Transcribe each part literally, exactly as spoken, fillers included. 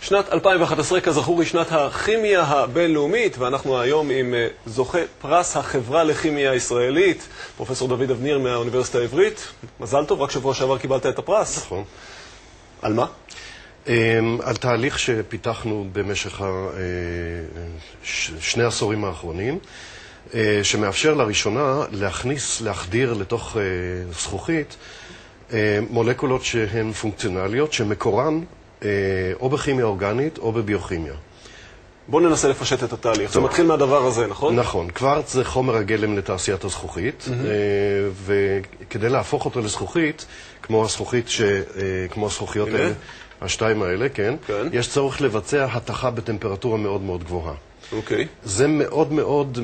שנת אלפיים ואחת עשרה, כזכור, היא שנת הכימיה הבינלאומית, ואנחנו היום עם זוכה פרס החברה לכימיה הישראלית, פרופסור דוד אבניר מהאוניברסיטה העברית. מזל טוב, רק שבוע שעבר קיבלת את הפרס. נכון. על מה? על תהליך שפיתחנו במשך שני עשורים האחרונים, שמאפשר לראשונה להכניס, להחדיר לתוך זכוכית מולקולות שהן פונקציונליות, שמקורן או בכימיה אורגנית או בביוכימיה. בואו ננסה לפשט את התהליך. זה מתחיל מהדבר הזה, נכון? נכון. קוורץ זה חומר הגלם לתעשיית הזכוכית, וכדי להפוך אותו לזכוכית, כמו הזכוכית, כמו הזכוכיות האלה, השתיים האלה, כן, יש צורך לבצע התכה בטמפרטורה מאוד מאוד גבוהה. אוקיי. זה מאוד מאוד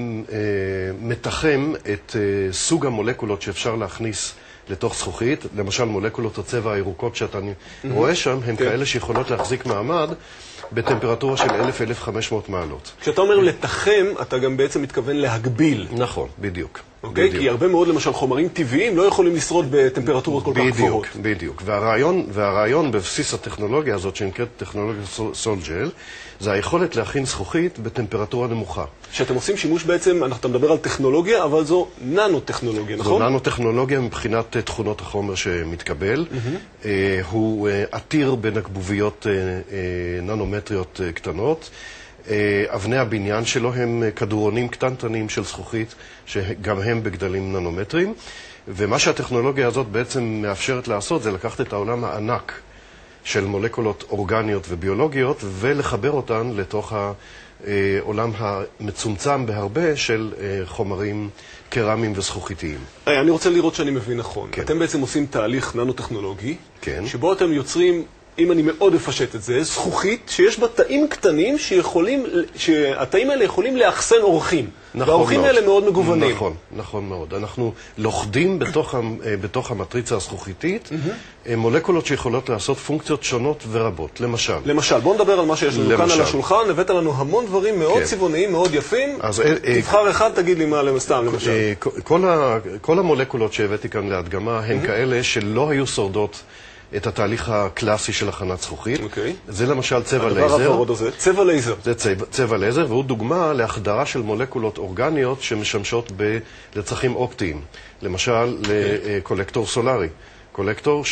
מתחם את סוג המולקולות שאפשר להכניס לתוך זכוכית. למשל, מולקולות הצבע הירוקות שאתה רואה שם, הן כאלה שיכולות להחזיק מעמד בטמפרטורה של אלף עד אלף וחמש מאות מעלות. כשאתה אומר לתחם, אתה גם בעצם מתכוון להגביל. נכון, בדיוק. אוקיי? כי הרבה מאוד, למשל, חומרים טבעיים לא יכולים לשרוד בטמפרטורות כל כך גבוהות. בדיוק, בדיוק. והרעיון, והרעיון בבסיס הטכנולוגיה הזאת, שנקראת טכנולוגיה סולג'ל, זה היכולת להכין זכוכית בטמפרטורה נמוכה. שאתם עושים שימוש בעצם, אתה מדבר על טכנולוגיה, אבל זו ננו-טכנולוגיה, נכון? זו ננו-טכנולוגיה מבחינת תכונות החומר שמתקבל. הוא עתיר בנקבוביות ננומטריות קטנות. אבני הבניין שלו הם כדורונים קטנטנים של זכוכית, שגם הם בגדלים ננומטרים. ומה שהטכנולוגיה הזאת בעצם מאפשרת לעשות, זה לקחת את העולם הענק של מולקולות אורגניות וביולוגיות, ולחבר אותן לתוך העולם המצומצם בהרבה של חומרים קרמיים וזכוכיתיים. אני רוצה לראות שאני מבין נכון. אתם בעצם עושים תהליך ננו-טכנולוגי, שבו אתם יוצרים, אם אני מאוד אפשט את זה, זכוכית שיש בה תאים קטנים שיכולים, שהתאים האלה יכולים לאחסן אורחים. והאורחים האלה מאוד מגוונים. נכון, נכון מאוד. אנחנו לוכדים בתוך, בתוך המטריצה הזכוכיתית מולקולות שיכולות לעשות פונקציות שונות ורבות. למשל. למשל, בואו נדבר על מה שיש לנו כאן על השולחן. הבאת לנו המון דברים מאוד צבעוניים, מאוד יפים. תבחר אחד, תגיד לי מה סתם, למשל. כל, ה, כל המולקולות שהבאתי כאן להדגמה הן כאלה שלא היו שורדות את התהליך הקלאסי של הכנת זכוכית. זה למשל צבע לייזר. צבע לייזר. זה צבע לייזר, והוא דוגמה להחדרה של מולקולות אורגניות שמשמשות לצרכים אופטיים. למשל, לקולקטור סולרי. קולקטור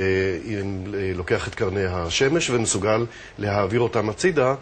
שלוקח את קרני השמש ומסוגל להעביר אותם הצידה.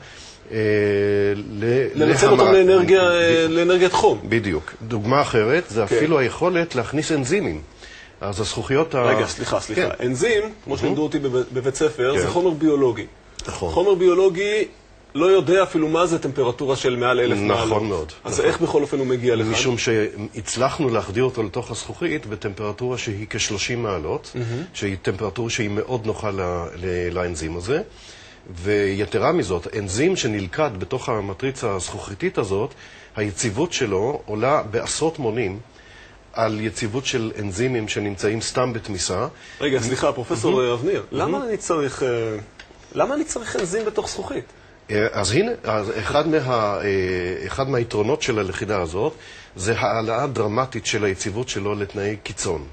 לנצל אותם לאנרגיית חום. בדיוק. דוגמה אחרת זה אפילו היכולת להכניס אנזימים. אז הזכוכיות ה... רגע, סליחה, סליחה. אנזים, כמו שלימדו אותי בבית ספר, זה חומר ביולוגי. חומר ביולוגי לא יודע אפילו מה זה טמפרטורה של מעל אלף מעלות. נכון מאוד. אז איך בכל אופן הוא מגיע לכאן? משום שהצלחנו להחדיר אותו לתוך הזכוכית בטמפרטורה שהיא כ-שלושים מעלות, שהיא טמפרטורה שהיא מאוד נוחה לאנזים הזה. ויתרה מזאת, אנזים שנלכד בתוך המטריצה הזכוכיתית הזאת, היציבות שלו עולה בעשרות מונים על יציבות של אנזימים שנמצאים סתם בתמיסה. רגע, סליחה, פרופסור אבניר, למה אני צריך, למה אני צריך אנזים בתוך זכוכית? אז הנה, אחד מה, אחד מהיתרונות של הלכידה הזאת, זה העלאה דרמטית של היציבות שלו לתנאי קיצון.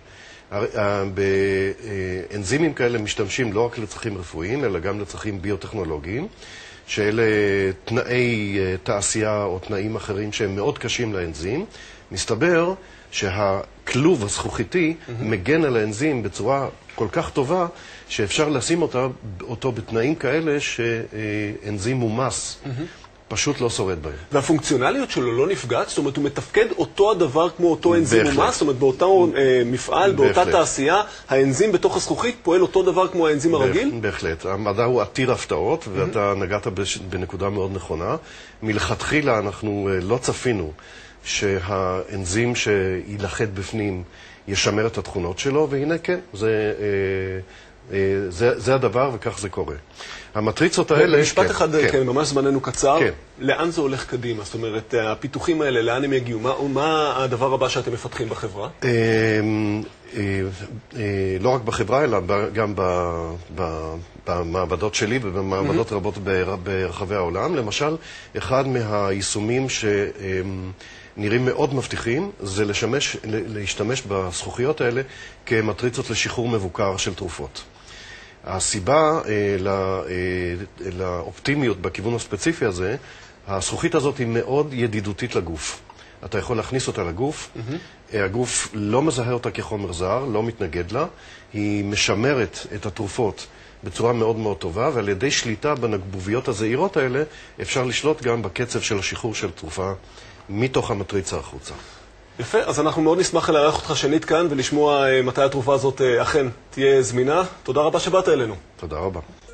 באנזימים כאלה משתמשים לא רק לצרכים רפואיים, אלא גם לצרכים ביוטכנולוגיים, שאלה תנאי תעשייה או תנאים אחרים שהם מאוד קשים לאנזים. מסתבר שהכלוב הזכוכיתי מגן על האנזים בצורה כל כך טובה, שאפשר לשים אותה, אותו בתנאים כאלה שאנזים מומס פשוט לא שורד בהם. והפונקציונליות שלו לא נפגעת? זאת אומרת, הוא מתפקד אותו הדבר כמו אותו אנזים מומס? זאת אומרת, באותו מפעל, באותה תעשייה, האנזים בתוך הזכוכית פועל אותו דבר כמו האנזים הרגיל? בהחלט. המדע הוא עתיר הפתעות, ואתה נגעת בנקודה מאוד נכונה. מלכתחילה אנחנו לא צפינו שהאנזים שילחד בפנים ישמר את התכונות שלו, והנה כן, זה, זה, זה הדבר וכך זה קורה. המטריצות האלה... במשפט כן, אחד, כן. כן, ממש זמננו קצר, כן. לאן זה הולך קדימה? זאת אומרת, הפיתוחים האלה, לאן הם יגיעו? מה, מה הדבר הבא שאתם מפתחים בחברה? לא רק בחברה, אלא גם במעבדות שלי ובמעבדות רבות ברחבי העולם. למשל, אחד מהיישומים שנראים מאוד מבטיחים, זה לשמש, להשתמש בזכוכיות האלה כמטריצות לשחרור מבוקר של תרופות. הסיבה אה, לא, אה, לאופטימיות בכיוון הספציפי הזה, הזכוכית הזאת היא מאוד ידידותית לגוף. אתה יכול להכניס אותה לגוף, mm-hmm. הגוף לא מזהה אותה כחומר זר, לא מתנגד לה, היא משמרת את התרופות בצורה מאוד מאוד טובה, ועל ידי שליטה בנקבוביות הזעירות האלה, אפשר לשלוט גם בקצב של השחרור של תרופה מתוך המטריצה החוצה. יפה, אז אנחנו מאוד נשמח לארח אותך שנית כאן ולשמוע מתי התרופה הזאת אכן תהיה זמינה. תודה רבה שבאת אלינו. תודה רבה.